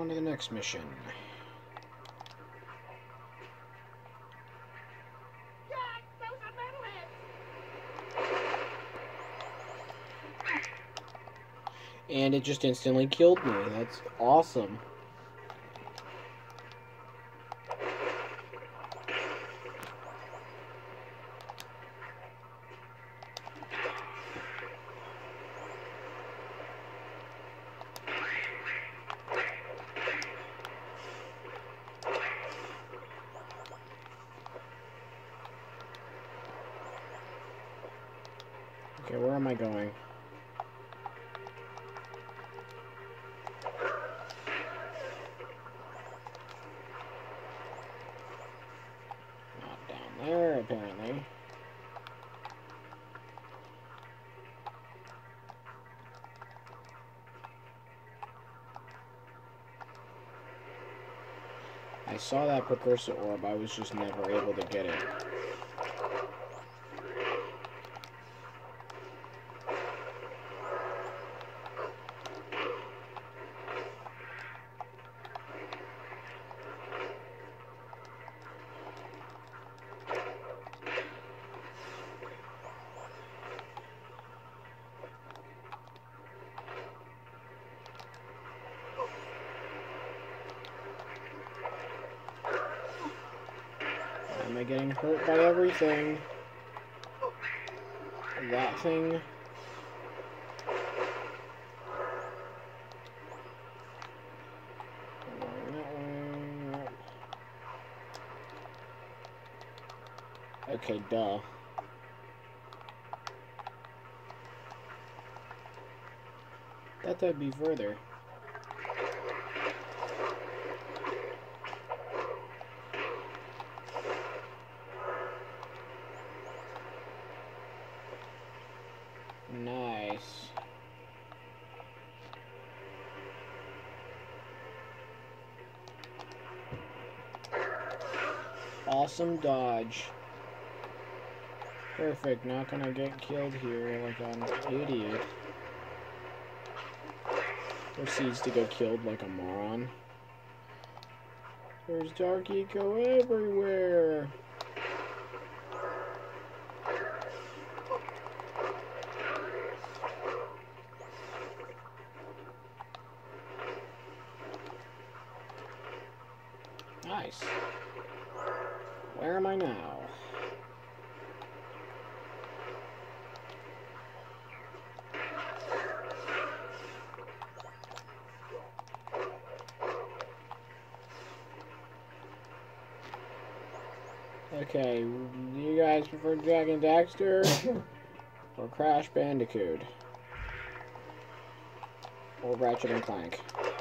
on to the next mission. Jack, those are metalheads. And it just instantly killed me. That's awesome. Okay, where am I going? Not down there, apparently. I saw that precursor orb, I was just never able to get it. Am I getting hurt by everything? That thing? Okay, duh. Thought that'd be further. Nice. Awesome dodge. Perfect, not gonna get killed here like an idiot. Proceeds to get killed like a moron. There's Dark Eco everywhere! Nice. Where am I now? Okay, do you guys prefer Jak and Daxter or Crash Bandicoot? Or Ratchet and Clank?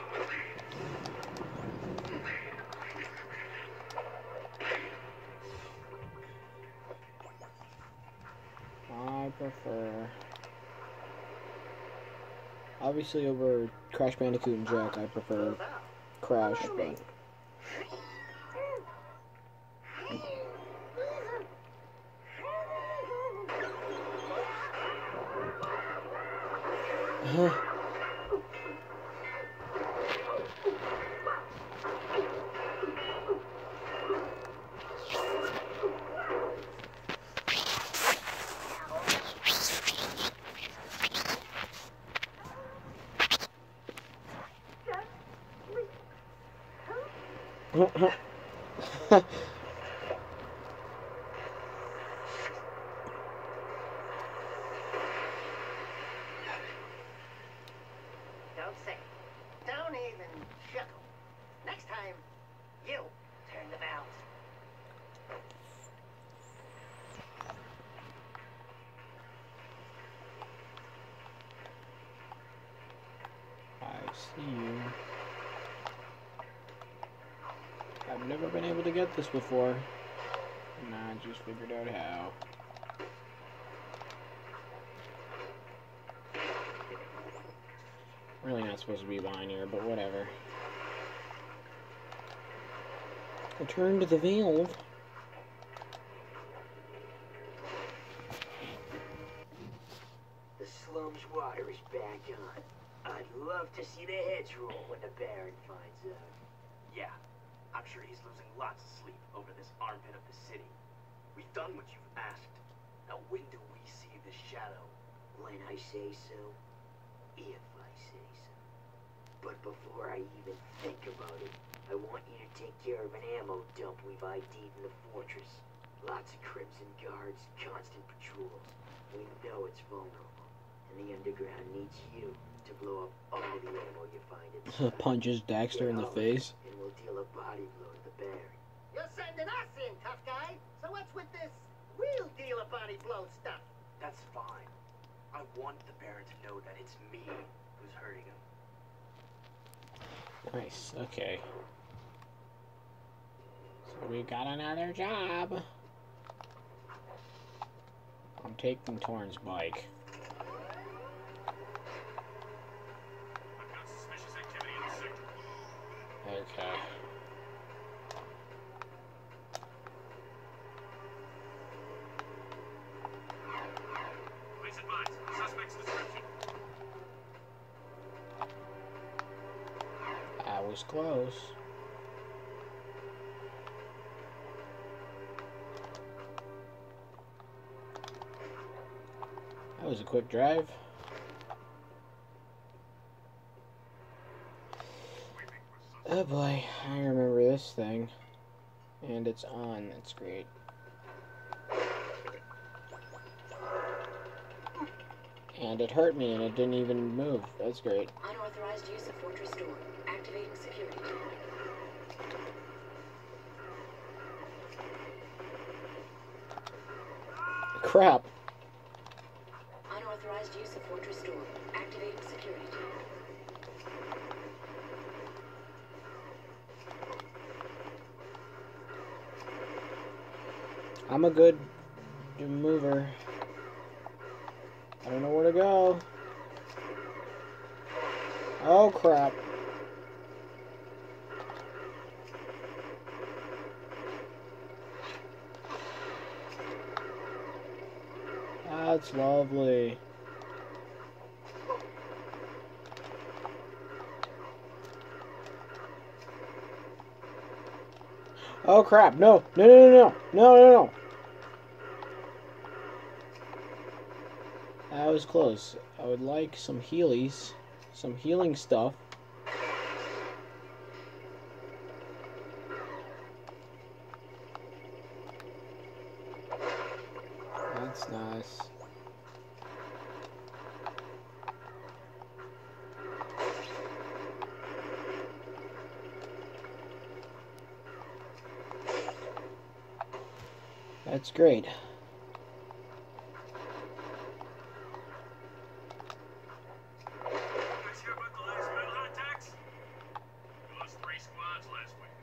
I prefer... Obviously over Crash Bandicoot and Jak, I prefer Crash, but... Don't say. Don't even chuckle. Next time, you turn the valves. I see you. I've never been able to get this before. And I just figured out how. Really not supposed to be behind here, but whatever. Return to the valve. The slum's water is back on. I'd love to see the heads roll when the Baron finds out. Yeah, I'm sure he's losing lots of sleep over this armpit of the city. We've done what you've asked. Now when do we see the shadow? When I say so, if I say so. But before I even think about it, I want you to take care of an ammo dump we've ID'd in the fortress. Lots of Crimson Guards, constant patrols. We know it's vulnerable, and the underground needs you to blow up all the ammo you find inside. Punches Daxter in the face. And we'll deal a body blow to the Baron. You're sending us in, tough guy. So what's with this real deal of body blow stuff? That's fine. I want the Baron to know that it's me who's hurting him. Nice, okay. So we got another job. I'm taking Torn's bike. I've got suspicious activity in the sector. Okay. Please advise. Suspect's description. That was close. That was a quick drive. Oh boy, I remember this thing. And it's on, that's great. And it hurt me and it didn't even move. That's great. Unauthorized use of Fortress Door. Activating security. Crap. Unauthorized use of Fortress Door. Activating security. I'm a good mover. I don't know where to go. Oh crap. That's lovely. Oh crap, no, no, no, no, no, no, no, no. That was close. I would like some healies, some healing stuff. That's nice. That's great. Guys hear about the latest manhunt attacks? We lost 3 squads last week.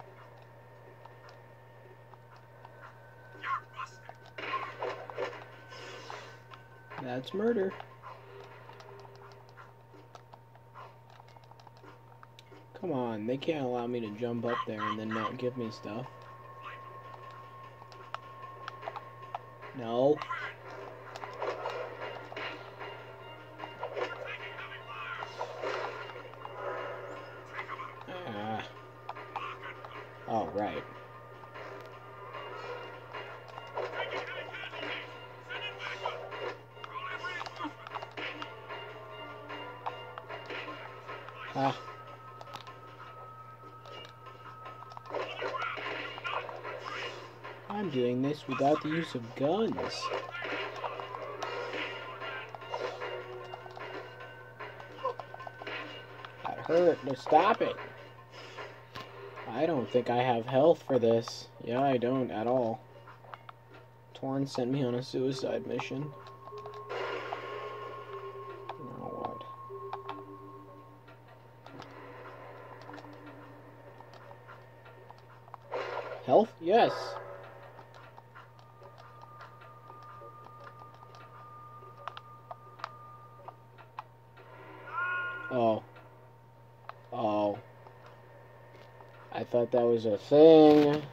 You're busted! That's murder. Come on, they can't allow me to jump up there and then not give me stuff. No. Oh, right. Ah. I'm doing this without the use of guns. That hurt. No, stop it. I don't think I have health for this. Yeah, I don't at all. Torn sent me on a suicide mission. Now what? Health? Yes. Oh. Oh. I thought that was a thing. I'm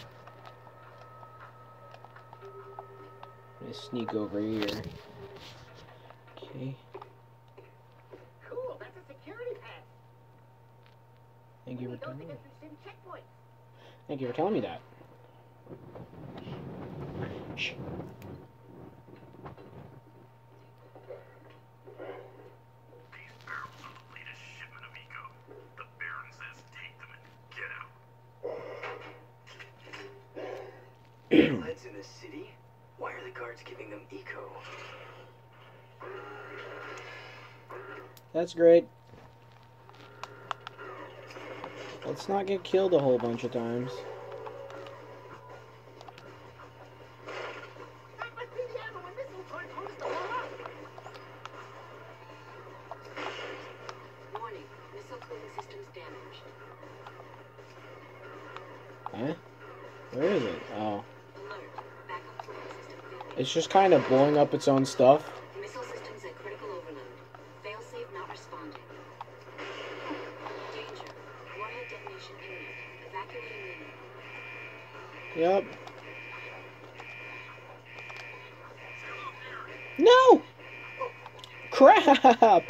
gonna sneak over here. Okay. Cool, that's a security Thank you for Don't telling me. think us through sim checkpoints. Thank you for telling me that. Shh. These barrels are the latest shipment of eco. The Baron says take them and get out. Lead's in the city? Why are the guards giving them eco? That's great. Let's not get killed a whole bunch of times. That must be the ammo and missile torch told us to blow up. Warning, missile cooling systems damaged. Eh? Where is it? Oh. Alert, backup cooling system failure. It's just kind of blowing up its own stuff. Missile systems at critical overload. Failsafe not responding. Danger. Warhead detonation imminent. Evacuating main. Yep. No! Crap!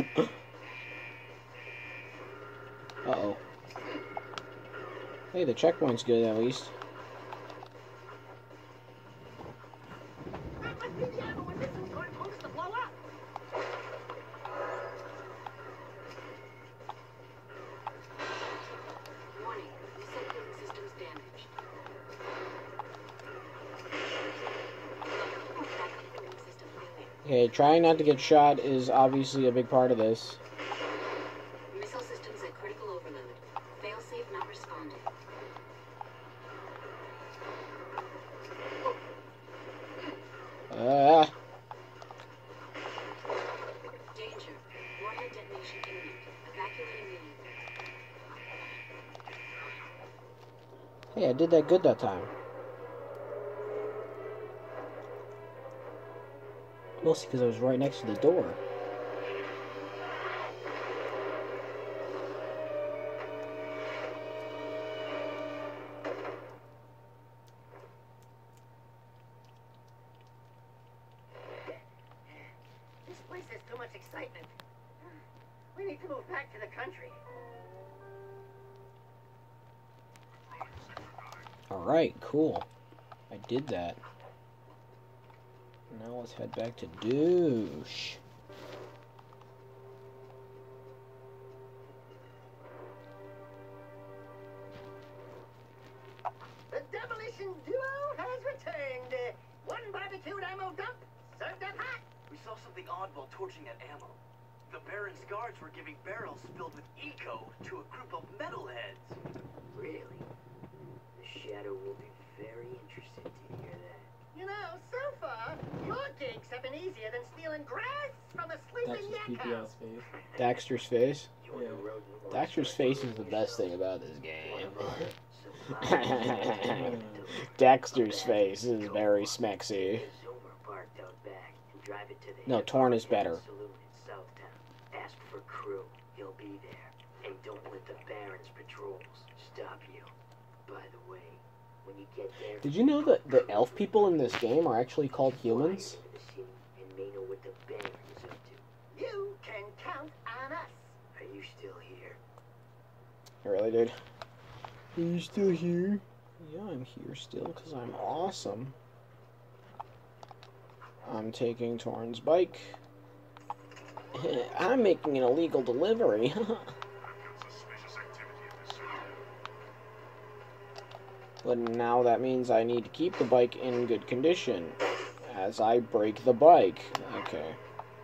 Uh-oh. Hey, the checkpoint's good at least. That must be the ammo and missile torch told us to blow up. Warning, missile cooling systems damaged. Alert, backup cooling system failure. Okay, trying not to get shot is obviously a big part of this. Missile systems at critical overload. Failsafe not responding. Danger. Warhead detonation imminent. Evacuating main. Hey, I did that good that time. Mostly because I was right next to the door. This place has too much excitement. We need to move back to the country. Alright, cool. I did that. Now let's head back to Douche. The demolition duo has returned. One barbecued ammo dump served up hot. We saw something odd while torching that ammo. The Baron's guards were giving barrels filled with eco to a group of metalheads. Really? The Shadow will be very interested to hear that. You know, so far, your gigs have been easier than stealing grass from a sleeping yak house. face. Daxter's face. You're the rodent monster. Daxter's face is the best thing about this game. So follow me. Daxter's face is very smexy. Zoomer parked out back and drive it to the No, Hip Torn is Hop better. Saloon in Southtown. Ask for crew. He'll be there. And don't let the Baron's patrols stop you. By the way, when you get there, Did you know that the elf people in this game are actually called humans? fly into the city and may know what the Baron is up to. You can count on us. Are you still here? I really did. Are you still here? Yeah, I'm here still because I'm awesome. I'm taking Torn's bike. I'm making an illegal delivery. But now that means I need to keep the bike in good condition as I break the bike. Okay.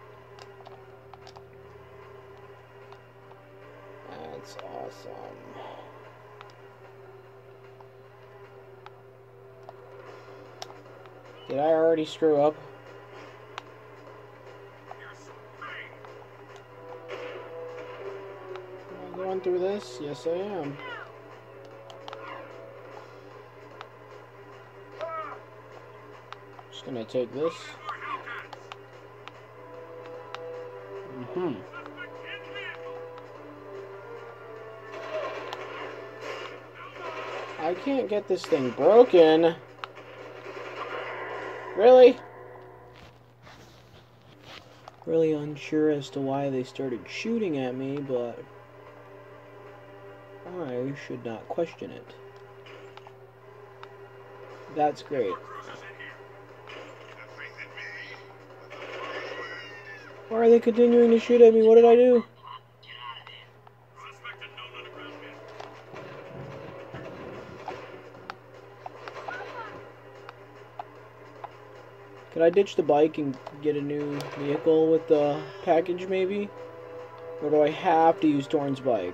That's awesome. Did I already screw up? Am I going through this? Yes, I am. Just gonna take this. I can't get this thing broken. Really? Really unsure as to why they started shooting at me, but... I should not question it. That's great. Why are they continuing to shoot at me? What did I do? Could I ditch the bike and get a new vehicle with the package, maybe? Or do I have to use Torn's bike?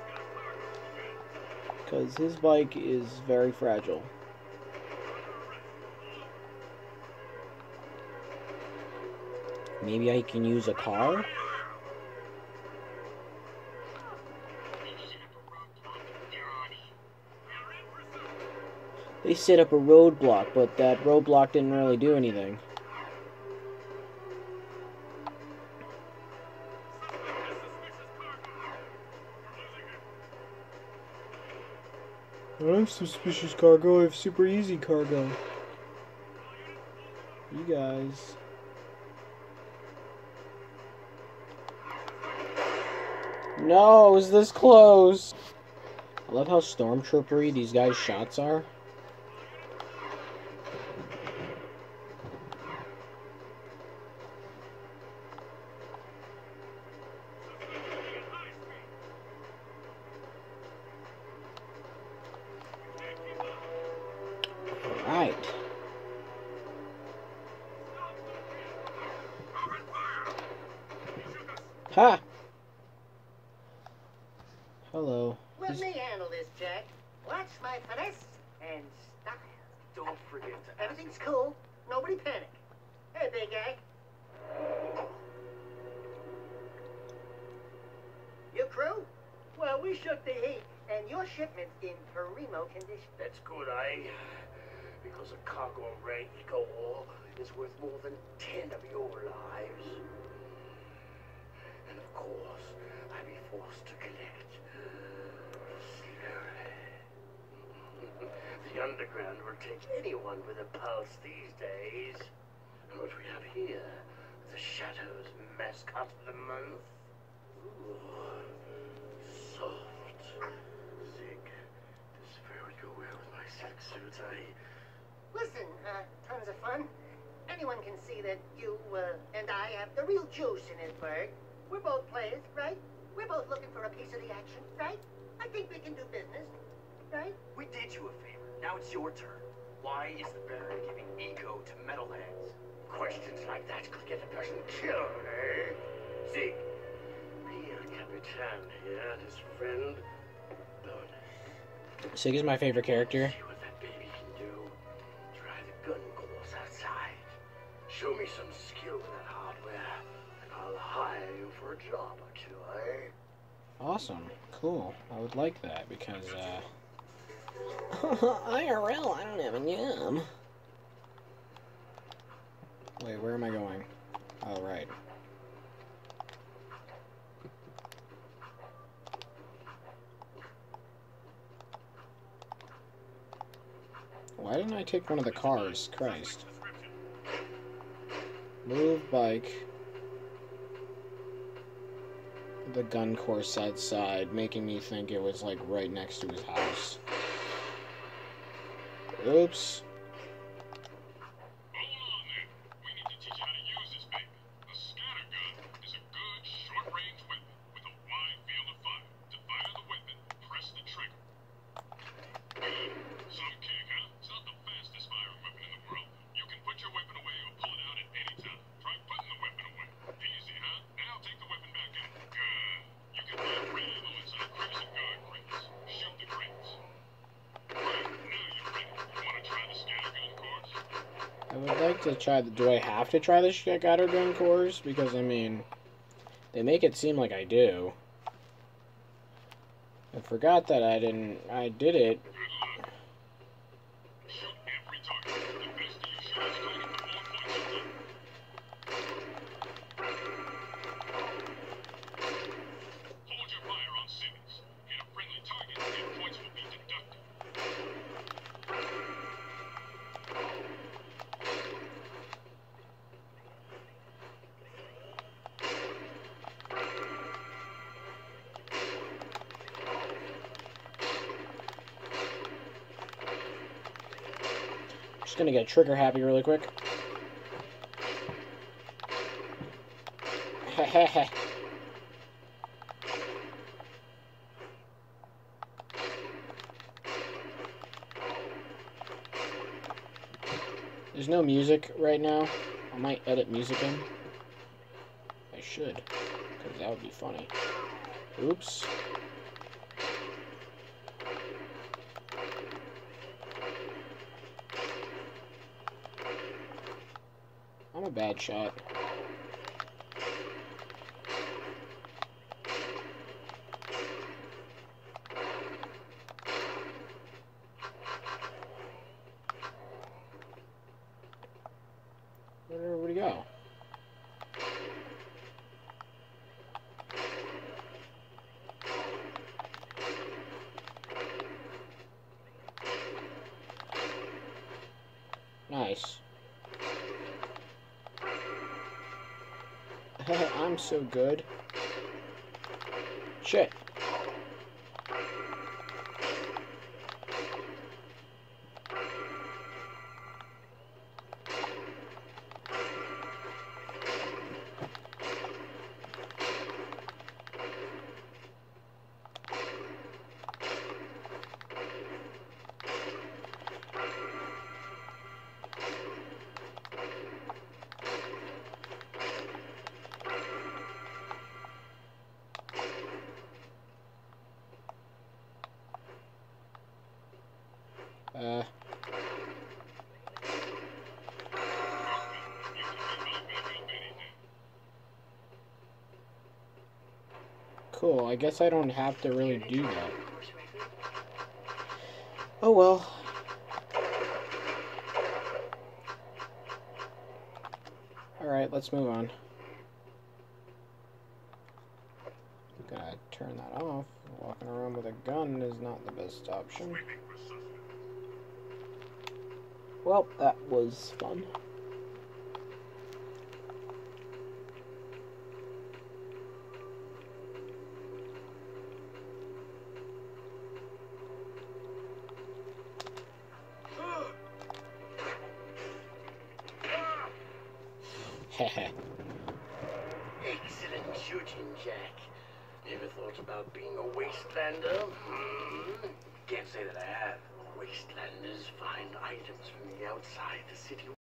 Because his bike is very fragile. Maybe I can use a car? They set up a roadblock, but that roadblock didn't really do anything. I don't have suspicious cargo, I have super easy cargo. You guys. No, it was this close. I love how stormtroopery these guys' shots are. Alright. Ha! Hello. Let me handle this, Jack. Watch my finesse and style. Don't forget to ask. Everything's cool. Nobody panic. Hey, big guy. Your crew? Well, we shook the heat, and your shipment's in primo condition. That's good, eh? Because a cargo on range goal is worth more than 10 of your lives. And of course, I'd be forced to collect slowly. The underground will take anyone with a pulse these days. And what we have here, the Shadows mascot of the month. Ooh, soft, thick. This fur would go well with my silk suit, eh? Listen, tons of fun. Anyone can see that you, and I have the real juice in this bird. We're both players, right? We're both looking for a piece of the action, right? I think we can do business, right? We did you a favor. Now it's your turn. Why is the Baron giving eco to metalheads? Questions like that could get a person killed, eh? Zeke, Pierre Capitan here and his friend, Bonus. Sig is my favorite character. See what that baby can do. Try the gun course outside. Show me some skill with that hardware, and I'll hire you for a job or two, eh? Awesome. Cool. I would like that because, IRL, I don't have a job. Wait, where am I going? Oh, right. Why didn't I take one of the cars? Christ. Move bike. The gun course outside, making me think it was like right next to his house. Oops. I would like to try the... Do I have to try the scattergun course? Because, I mean, they make it seem like I do. I forgot that I didn't... I did it. gonna get trigger happy really quick. Hehehe. There's no music right now. I might edit music in. I should, because that would be funny. Oops. I'm a bad shot. Where'd everybody go? Nice. I'm so good. Shit. Cool, I guess I don't have to really do that. Oh well. Alright, let's move on. Gotta turn that off. Walking around with a gun is not the best option. Well, that was fun. Heh. Excellent shooting, Jack. Ever thought about being a wastelander? Can't say that I have. Wastelanders find items from the outside the city